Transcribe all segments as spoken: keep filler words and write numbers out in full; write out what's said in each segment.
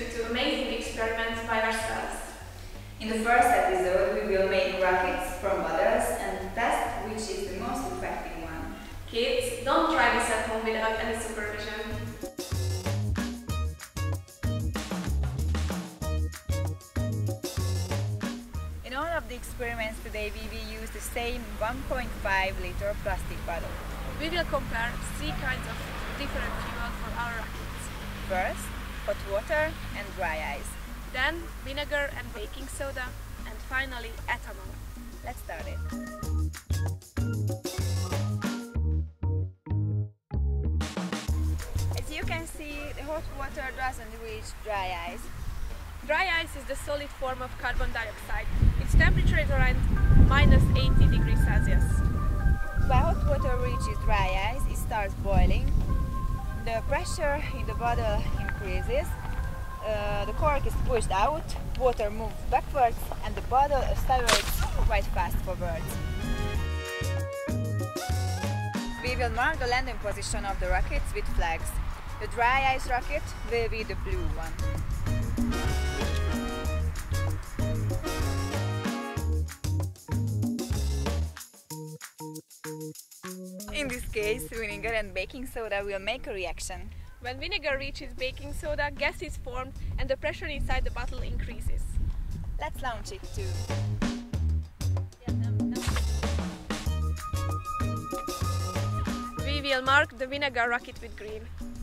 to amazing experiments by ourselves. In the first episode, we will make rockets from bottles and test which is the most effective one. Kids, don't try this at home without any supervision. In all of the experiments today, we will use the same one point five liter plastic bottle. We will compare three kinds of different fuel for our rockets. First, hot water and dry ice. Then vinegar and baking soda, and finally ethanol. Let's start it. As you can see, the hot water doesn't reach dry ice. Dry ice is the solid form of carbon dioxide. Its temperature is around minus eighty degrees Celsius. When hot water reaches dry ice, it starts boiling. The pressure in the bottle increases. Uh, the cork is pushed out, water moves backwards, and the bottle accelerates quite fast forwards. We will mark the landing position of the rockets with flags. The dry ice rocket will be the blue one. In this case, vinegar and baking soda will make a reaction. When vinegar reaches baking soda, gas is formed and the pressure inside the bottle increases. Let's launch it too. We will mark the vinegar rocket with green.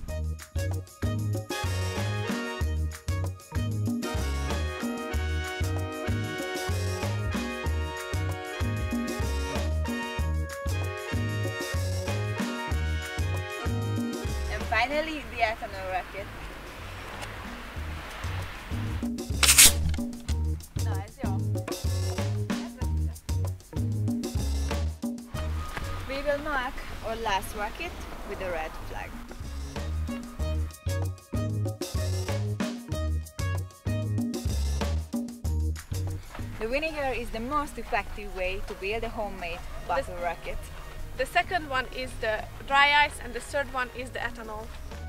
Finally, the ethanol rocket. Na, ez jó. We will mark our last rocket with a red flag. The vinegar is the most effective way to build a homemade bottle rocket. The second one is the dry ice and the third one is the ethanol.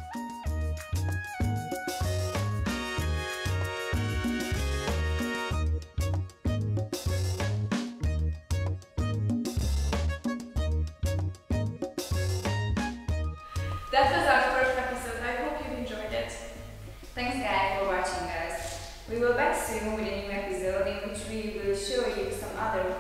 That was our first episode. I hope you enjoyed it. Thanks guys for watching us. We will back soon with a new episode in which we will show you some other